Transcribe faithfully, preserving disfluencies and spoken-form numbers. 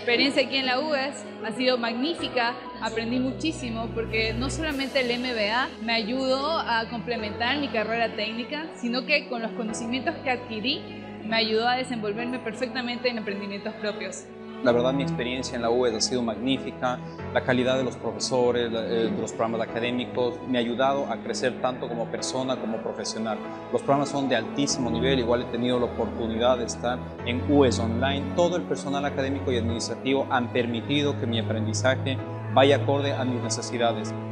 experiencia aquí en la U E S ha sido magnífica, aprendí muchísimo porque no solamente el M B A me ayudó a complementar mi carrera técnica, sino que con los conocimientos que adquirí me ayudó a desenvolverme perfectamente en emprendimientos propios. La verdad, mi experiencia en la U E S ha sido magnífica. La calidad de los profesores, de los programas académicos, me ha ayudado a crecer tanto como persona como profesional. Los programas son de altísimo nivel, igual he tenido la oportunidad de estar en U E S Online. Todo el personal académico y administrativo han permitido que mi aprendizaje vaya acorde a mis necesidades.